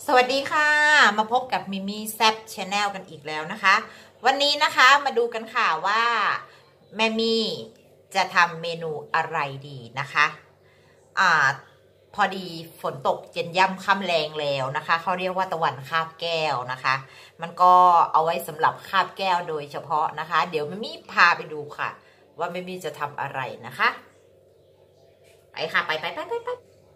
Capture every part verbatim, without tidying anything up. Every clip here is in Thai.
สวัสดีค่ะมาพบกับมิมี่แซบชาแนลกันอีกแล้วนะคะวันนี้นะคะมาดูกันค่ะว่าแม่มี่จะทำเมนูอะไรดีนะคะอ่าพอดีฝนตกเย็นย่ำค่ำแรงแล้วนะคะเขาเรียกว่าตะวันคาบแก้วนะคะมันก็เอาไว้สำหรับคาบแก้วโดยเฉพาะนะคะเดี๋ยวแม่มี่พาไปดูค่ะว่าแม่มี่จะทำอะไรนะคะไปค่ะไปไปไปไปไป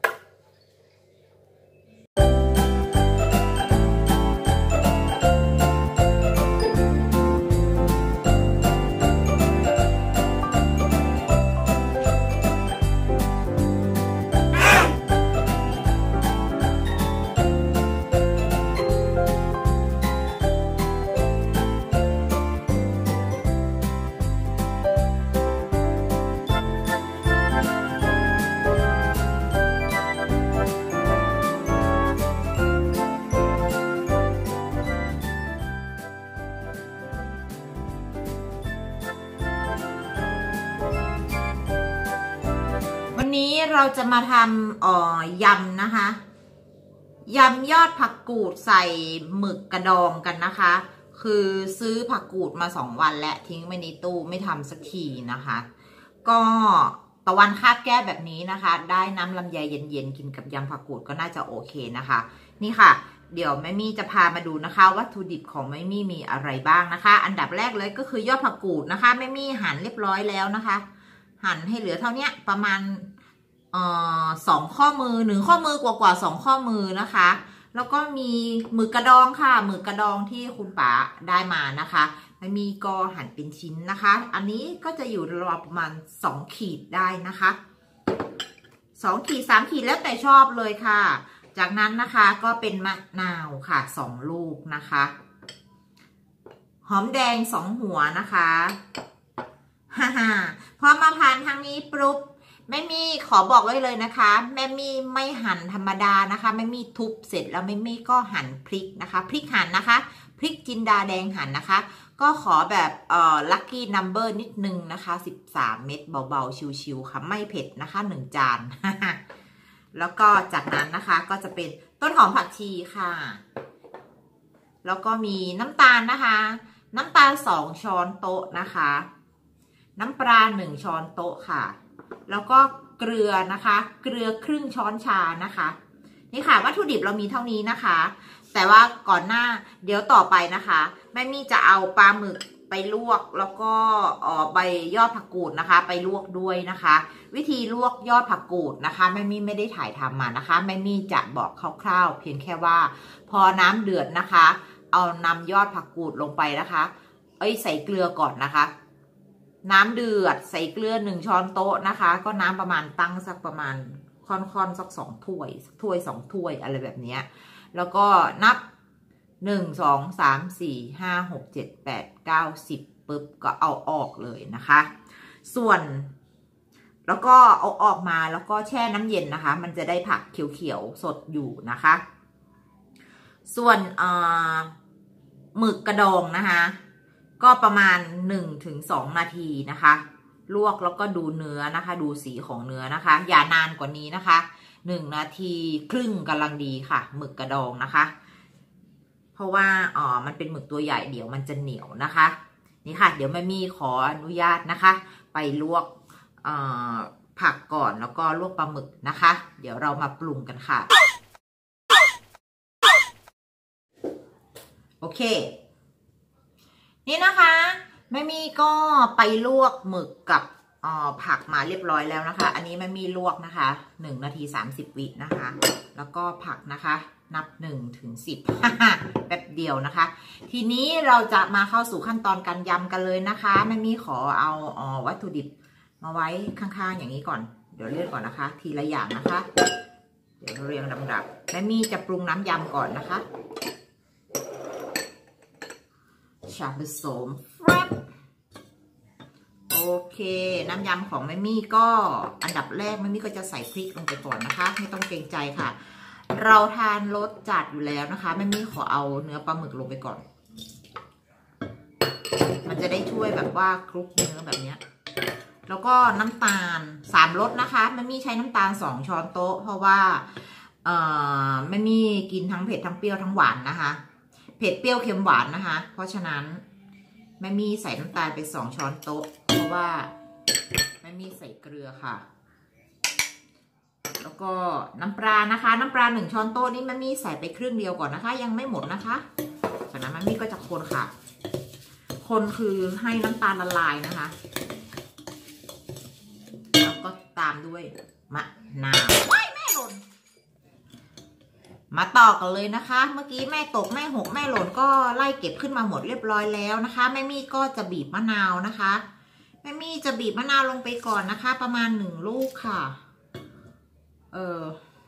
วันนี้เราจะมาทำอ่อยำนะคะยำยอดผักกูดใส่หมึกกระดองกันนะคะคือซื้อผักกูดมาสองวันและทิ้งไว้ในตู้ไม่ทำสักทีนะคะก็ตะวันคาบแก้แบบนี้นะคะได้น้ำลำไยเย็นๆกินกับยำผักกูดก็น่าจะโอเคนะคะนี่ค่ะเดี๋ยวแม่มี่จะพามาดูนะคะวัตถุดิบของแม่มี่มีอะไรบ้างนะคะอันดับแรกเลยก็คือยอดผักกูดนะคะแม่มี่หั่นเรียบร้อยแล้วนะคะหั่นให้เหลือเท่านี้ประมาณเอ่อสองข้อมือหนึ่งข้อมือกว่ากว่าสองข้อมือนะคะแล้วก็มีหมึกกระดองค่ะหมึกกระดองที่คุณป๋าได้มานะคะแล้วมีก็หั่นเป็นชิ้นนะคะอันนี้ก็จะอยู่ราวประมาณสองขีดได้นะคะสองขีดสามขีดแล้วแต่ชอบเลยค่ะจากนั้นนะคะก็เป็นมะนาวค่ะสองลูกนะคะหอมแดงสองหัวนะคะฮ่าฮ่าพอมาผ่านทางนี้ปุ๊บแม่มี่ขอบอกไว้เลยนะคะแม่มี่ไม่หั่นธรรมดานะคะแม่มี่ทุบเสร็จแล้วแม่มี่ก็หั่นพริกนะคะพริกหั่นนะคะพริกจินดาแดงหั่นนะคะก็ขอแบบเอ่อลัคกี้นัมเบอร์นิดนึงนะคะสิบสามเม็ดเบาๆชิวๆค่ะไม่เผ็ดนะคะหนึ่งจาน แล้วก็จากนั้นนะคะก็จะเป็นต้นหอมผักชีค่ะแล้วก็มีน้ำตาลนะคะน้ำตาลสองช้อนโต๊ะนะคะน้ำปลาหนึ่งช้อนโต๊ะค่ะแล้วก็เกลือนะคะเกลือครึ่งช้อนชานะคะนี่ค่ะวัตถุดิบเรามีเท่านี้นะคะแต่ว่าก่อนหน้าเดี๋ยวต่อไปนะคะแม่มี่จะเอาปลาหมึกไปลวกแล้วก็อ๋อใบยอดผักกูดนะคะไปลวกด้วยนะคะวิธีลวกยอดผักกูดนะคะแม่มี่ไม่ได้ถ่ายทำมานะคะแม่มี่จะบอกคร่าวๆเพียงแค่ว่าพอน้ำเดือดนะคะเอานำยอดผักกูดลงไปนะคะเอ้ยใส่เกลือก่อนนะคะน้ำเดือดใส่เกลือหนึ่งช้อนโต๊ะนะคะก็น้ำประมาณตั้งสักประมาณค่อนๆสักสองถ้วยถ้วยสองถ้วยอะไรแบบนี้แล้วก็นับหนึ่งสองสามสี่ห้าหกเจ็ดแปดเก้าสิบปุ๊บก็เอาออกเลยนะคะส่วนแล้วก็เอาออกมาแล้วก็แช่น้ำเย็นนะคะมันจะได้ผักเขียวๆสดอยู่นะคะส่วนหมึกกระดองนะคะก็ประมาณ หนึ่งถึงสอง นาทีนะคะลวกแล้วก็ดูเนื้อนะคะดูสีของเนื้อนะคะอย่านานกว่านี้นะคะหนึ่งนาทีครึ่งกำลังดีค่ะหมึกกระดองนะคะเพราะว่าอ๋อมันเป็นหมึกตัวใหญ่เดี๋ยวมันจะเหนียวนะคะนี่ค่ะเดี๋ยวแม่มี่ขออนุญาตนะคะไปลวกผักก่อนแล้วก็ลวกปลาหมึกนะคะเดี๋ยวเรามาปรุงกันค่ะโอเคนี่นะคะแม่มี่ก็ไปลวกหมึกกับผักมาเรียบร้อยแล้วนะคะอันนี้แม่มี่ลวกนะคะหนึ่งนาทีสามสิบวินะคะแล้วก็ผักนะคะนับหนึ่งถึงสิบแป๊บเดียวนะคะทีนี้เราจะมาเข้าสู่ขั้นตอนการยำกันเลยนะคะแม่มี่ขอเอาวัตถุดิบมาไว้ข้างๆอย่างนี้ก่อนเดี๋ยวเรียกก่อนนะคะทีละอย่างนะคะเดี๋ยวเรียงลำดับแม่มี่จะปรุงน้ำยำก่อนนะคะชาผสมครับโอเคน้ำยำของแม่มี่ก็อันดับแรกแม่มี่ก็จะใส่พริกลงไปก่อนนะคะไม่ต้องเกรงใจค่ะเราทานรสจัดอยู่แล้วนะคะแม่มี่ขอเอาเนื้อปลาหมึกลงไปก่อนมันจะได้ช่วยแบบว่าคลุกเนื้อแบบนี้แล้วก็น้ำตาลสามรสนะคะแม่มี่ใช้น้ำตาลสองช้อนโต๊ะเพราะว่า เอ่อไม่มีกินทั้งเผ็ดทั้งเปรี้ยวทั้งหวานนะคะเผ็ดเปรี้ยวเค็มหวานนะคะเพราะฉะนั้นแม่มี่ใส่น้ำตาลไปสองช้อนโต๊ะเพราะว่าแม่มี่ใส่เกลือค่ะแล้วก็น้ำปลานะคะน้ำปลาหนึ่งช้อนโต๊ะนี่แม่มี่ใส่ไปครึ่งเดียวก่อนนะคะยังไม่หมดนะคะจากนั้นแม่มี่ก็จะคนค่ะคนคือให้น้ำตาลละลายนะคะแล้วก็ตามด้วยมะนาวว้ายแม่หล่นมาต่อกันเลยนะคะเมื่อกี้แม่ตกแม่หกแม่หล่นก็ไล่เก็บขึ้นมาหมดเรียบร้อยแล้วนะคะแม่มี่ก็จะบีบมะนาวนะคะแม่มี่จะบีบมะนาวลงไปก่อนนะคะประมาณหนึ่งลูกค่ะเออ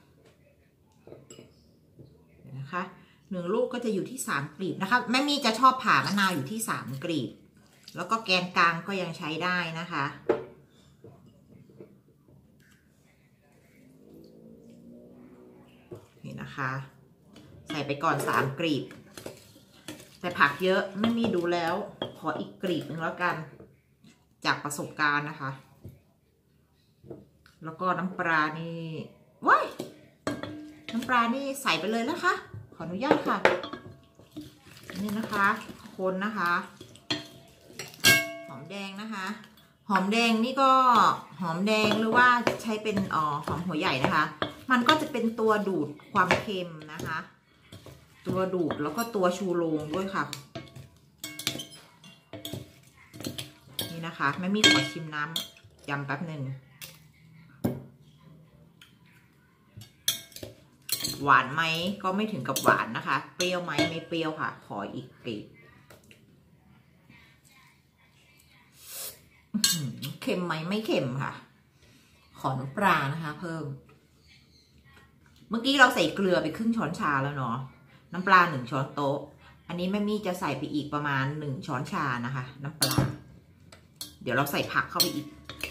นะคะหนึ่งลูกก็จะอยู่ที่สามกลีบนะคะแม่มี่จะชอบผ่ามะนาวอยู่ที่สามกลีบแล้วก็แกนกลางก็ยังใช้ได้นะคะนี่นะคะใส่ไปก่อนสามกลีบแต่ผักเยอะแม่มี่ดูแล้วขออีกกลีบหนึ่งแล้วกันจากประสบการณ์นะคะแล้วก็น้ำปลานี่ว้ายน้ำปลานี่ใส่ไปเลยนะคะขออนุญาตค่ะนี่นะคะคนนะคะหอมแดงนะคะหอมแดงนี่ก็หอมแดงหรือว่าใช้เป็นอ๋อหอมหัวใหญ่นะคะมันก็จะเป็นตัวดูดความเค็มนะคะตัวดูดแล้วก็ตัวชูโรงด้วยค่ะนี่นะคะแม่มี่ขอชิมน้ำยำแป๊บหนึ่งหวานไหมก็ไม่ถึงกับหวานนะคะเปรี้ยวไหมไม่เปรี้ยวค่ะขออีกกลีบเค็มไหมไม่เค็มค่ะขอน้ำปลานะคะเพิ่มเมื่อกี้เราใส่เกลือไปครึ่งช้อนชาแล้วเนาะน้ำปลาหนึ่งช้อนโต๊ะอันนี้แม่มี่จะใส่ไปอีกประมาณหนึ่งช้อนชานะคะน้ำปลาเดี๋ยวเราใส่ผักเข้าไปอีก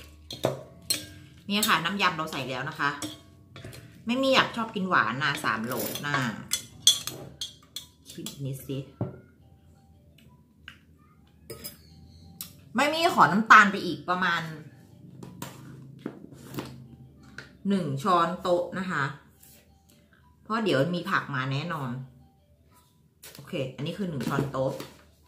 นี่ค่ะน้ำยำเราใส่แล้วนะคะไม่มีอยากชอบกินหวานนะสามโหลนะชิมนิดสิไม่มีขอน้ำตาลไปอีกประมาณหนึ่งช้อนโต๊ะนะคะเพราะเดี๋ยวมีผักมาแน่นอนโอเคอันนี้คือหนึ่งช้อนโต๊ะ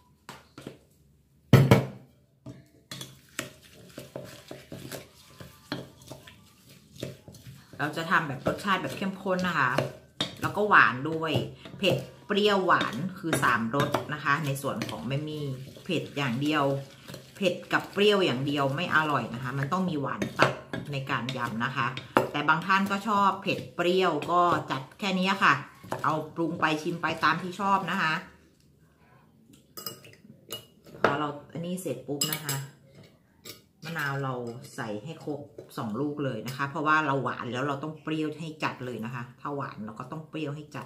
เราจะทำแบบรสชาติแบบเข้มข้นนะคะแล้วก็หวานด้วยเผ็ดเปรี้ยวหวานคือสามรสนะคะในส่วนของแม่มี่เผ็ดอย่างเดียวเผ็ดกับเปรี้ยวอย่างเดียวไม่อร่อยนะคะมันต้องมีหวานตัดในการยำนะคะแต่บางท่านก็ชอบเผ็ดเปรี้ยวก็จัดแค่นี้ค่ะเอาปรุงไปชิมไปตามที่ชอบนะคะพอเราอันนี้เสร็จปุ๊บนะคะมะนาวเราใส่ให้ครบสองลูกเลยนะคะเพราะว่าเราหวานแล้วเราต้องเปรี้ยวให้จัดเลยนะคะถ้าหวานเราก็ต้องเปรี้ยวให้จัด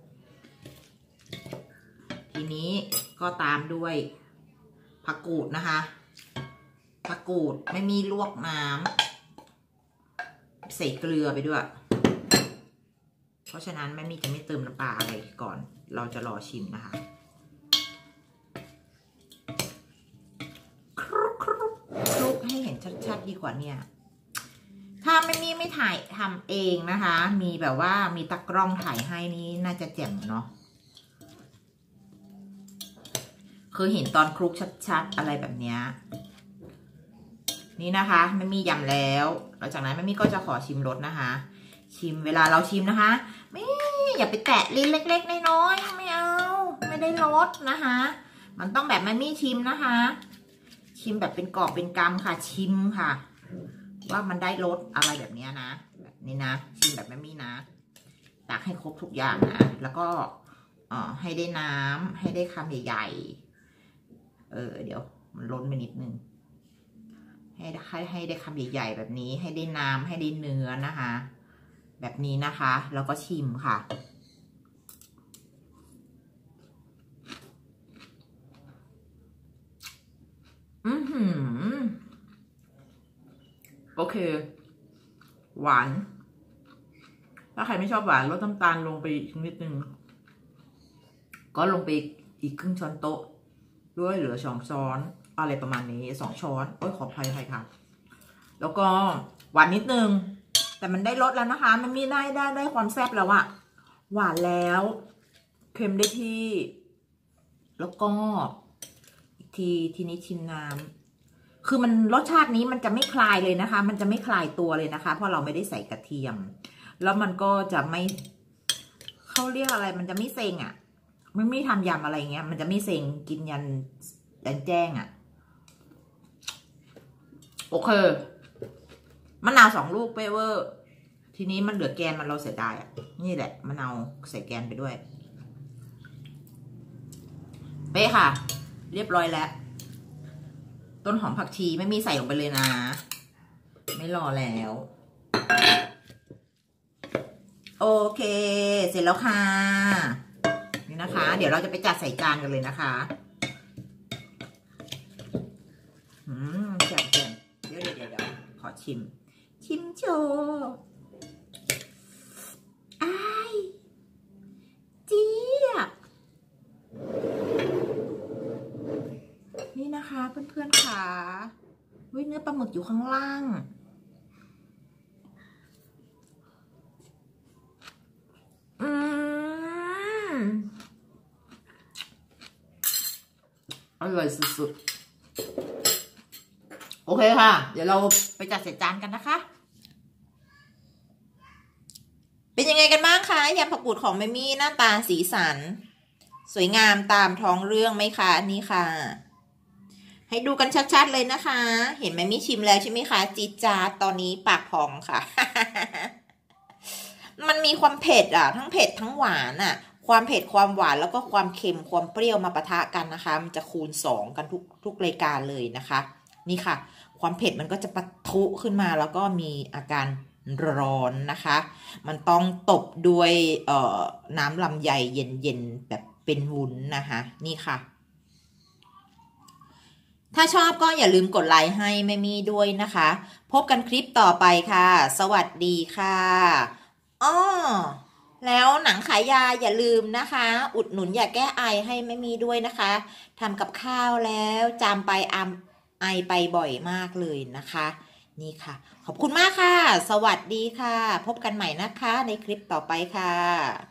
ทีนี้ก็ตามด้วยผักกูดนะคะผักกูดไม่มีลวกน้ำใส่เกลือไปด้วยเพราะฉะนั้นไม่มีจะไม่เติมน้ำปลาอะไรก่อนเราจะรอชิมนะคะคลุกให้เห็นชัดๆดีกว่าเนี่ยถ้าไม่มีไม่ถ่ายทำเองนะคะมีแบบว่ามีตากล้องถ่ายให้นี่น่าจะแจ่มเนาะคือเห็นตอนคลุกชัดๆอะไรแบบเนี้ยนี่นะคะไม่มียำแล้วหลังจากนั้นไม่มีก็จะขอชิมรสนะคะชิมเวลาเราชิมนะคะไม่อย่าไปแตะลิ้นเล็กๆน้อยๆไม่เอาไม่ได้รสนะคะมันต้องแบบไม่มีชิมนะคะชิมแบบเป็นกอบเป็นกำค่ะชิมค่ะว่ามันได้รสอะไรแบบนี้นะแบบนี้นะชิมแบบไม่มีนะตักให้ครบทุกอย่างนะแล้วก็เอ่อให้ได้น้ำให้ได้คำใหญ่ๆเออเดี๋ยวมันล้นไปนิดนึงให้ให้ให้ได้คำใหญ่ๆแบบนี้ให้ได้น้ำให้ได้เนื้อนะคะแบบนี้นะคะแล้วก็ชิมค่ะอือหือโอเคหวานถ้าใครไม่ชอบหวานลดน้ำตาลลงไปอีกนิดนึงก็ลงไปอีกครึ่งช้อนโต๊ะด้วยเหลือสองช้อนอะไรประมาณนี้สองช้อนโอ้ยขออภัยค่ะ แล้วก็หวานนิดนึงแต่มันได้รสแล้วนะคะมันมีได้ได้ได้ความแซ่บแล้วอะหวานแล้วเค็มได้ที่ แล้วก็อีกทีทีนี้ชิมน้ำคือมันรสชาตินี้มันจะไม่คลายเลยนะคะ มันจะไม่คลายตัวเลยนะคะ เพราะเราไม่ได้ใส่กระเทียม แล้วมันก็จะไม่เขาเรียกอะไร มันจะไม่เซ็งอ่ะไม่ไม่ทำยำอะไรเงี้ยมันจะไม่เซ็งกินยันแดงแจ้งอ่ะโอเคมะนาวสองลูกเปเวอร์ทีนี้มันเหลือแกนมันเราเสียดายอ่ะนี่แหละมะนาวใส่แกนไปด้วยเป๊ะค่ะเรียบร้อยแล้วต้นหอมผักชีไม่มีใส่ลงไปเลยนะไม่รอแล้วโอเคเสร็จแล้วค่ะนี่นะคะเดี๋ยวเราจะไปจัดใส่จานกันเลยนะคะอืมจัดเดี๋ยวเดี๋ยวเดี๋ยวเดี๋ยวขอชิมชิมโชว์อ้ายเจี๊ยบนี่นะคะเพื่อนๆค่ะวิเนื้อปลาหมึกอยู่ข้างล่างอืมอร่อยสุดๆโอเคค่ะเดี๋ยวเราไปจัดใส่จานกันนะคะเป็นยังไงกันบ้างคะยำผักกูดของแม่มี่หน้าตาสีสันสวยงามตามท้องเรื่องไหมคะนี่ค่ะให้ดูกันชัดๆเลยนะคะเห็นแม่มี่ชิมแล้วใช่ไหมคะจี๊ดจ๊าดตอนนี้ปากพองค่ะ มันมีความเผ็ดอ่ะทั้งเผ็ดทั้งหวานอ่ะความเผ็ดความหวานแล้วก็ความเค็มความเปรี้ยวมาปะทะกันนะคะมันจะคูณสองกันทุกทุกรายการเลยนะคะนี่ค่ะความเผ็ดมันก็จะปะทุขึ้นมาแล้วก็มีอาการร้อนนะคะมันต้องตบด้วยเอ่อน้ำลำไยเย็นๆแบบเป็นวุ้นนะคะนี่ค่ะถ้าชอบก็อย่าลืมกดไลค์ให้แม่มี่ด้วยนะคะพบกันคลิปต่อไปค่ะสวัสดีค่ะอ้อแล้วหนังขายยาอย่าลืมนะคะอุดหนุนอย่าแก้ไอให้แม่มี่ด้วยนะคะทำกับข้าวแล้วจามไปอามไอไปบ่อยมากเลยนะคะนี่ค่ะขอบคุณมากค่ะสวัสดีค่ะพบกันใหม่นะคะในคลิปต่อไปค่ะ